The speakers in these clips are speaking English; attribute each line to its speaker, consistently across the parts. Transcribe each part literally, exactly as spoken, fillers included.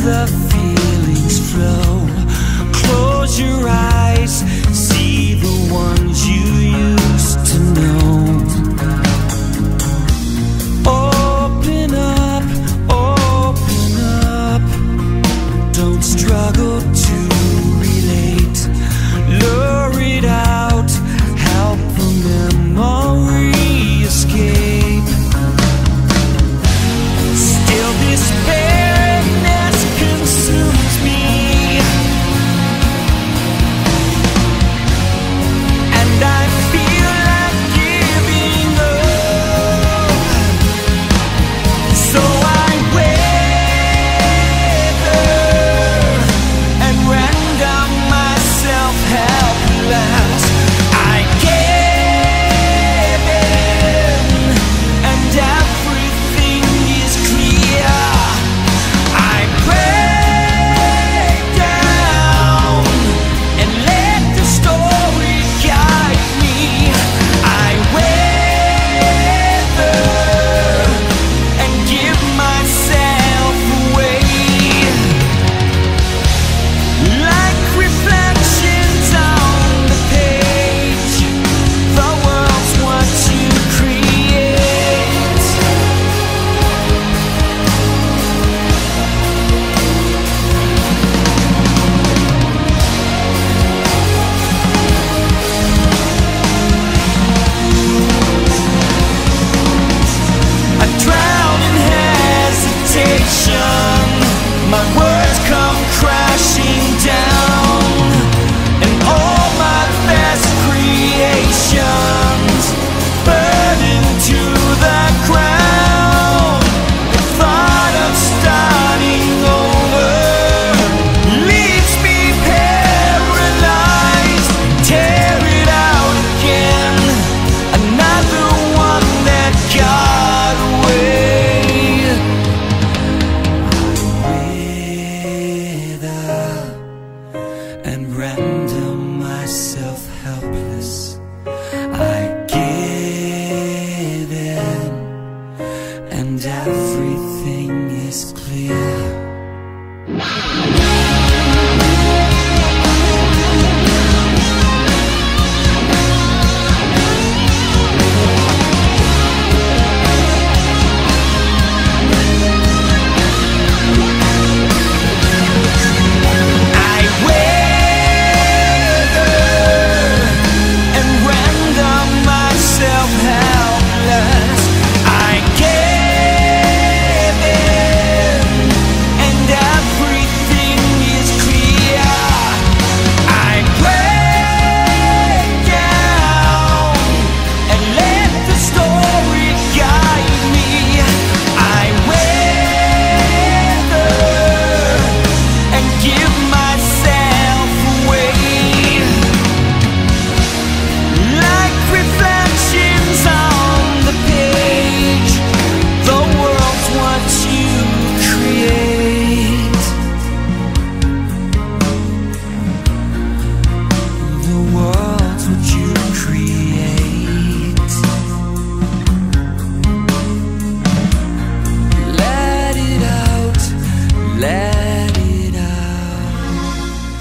Speaker 1: the feelings flow. Close your eyes, see the ones you used to know. Open up, open up. Don't struggle to relate. Lure it out, help the memory escape. Still this barrenness consumes me, and I feel like giving up. So I waver and render myself helpless. I gave in, and everything is clear. I break down and let the story guide me. I waver and give myself away. Like reflections on the page, the world's what you create. I drown in hesitation, my words come crashing down, and all my best creations burn to the ground. The thought of starting over leaves me paralyzed. Tear it out again, another one that got away. Wither and render myself helpless. I give in, and everything is clear. I waver and render myself helpless. I gave in, and everything is clear. I break down and let the story guide me. I waver and give myself away. Like reflections on the page, the world's what you create. The world's what you create. Let it out, let it out.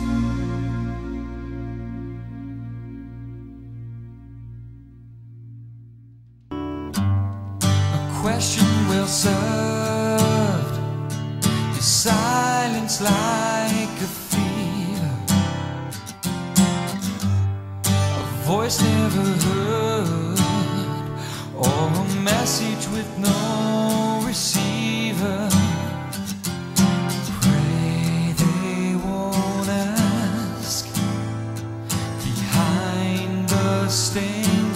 Speaker 1: A question well served, your silence like a fever, a voice never heard, or a message with no receiver. Pray they won't ask behind the stained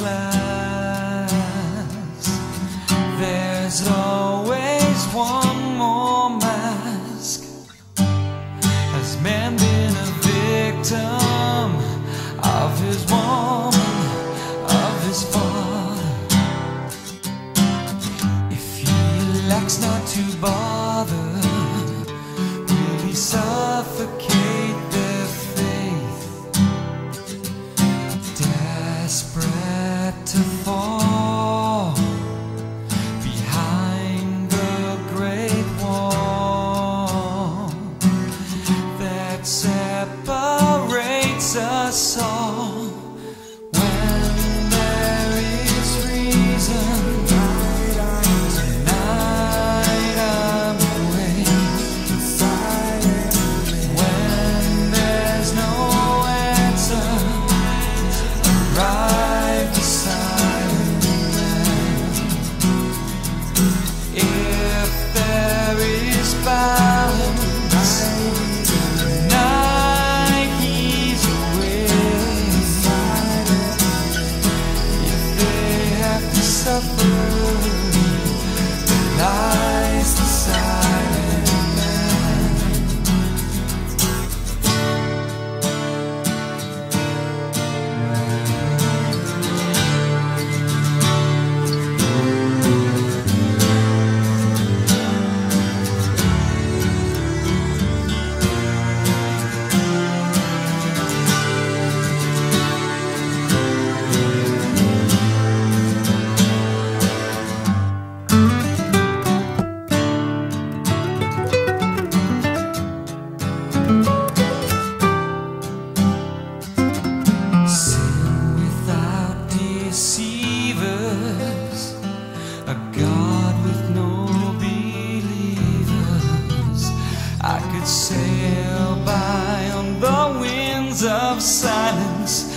Speaker 1: glass. There's always one more mask. Has man been a victim of his woman, of his father? If he elects not to bother, will he suffocate their faith? Desperate to fall behind the great wall. sail by on the winds of silence.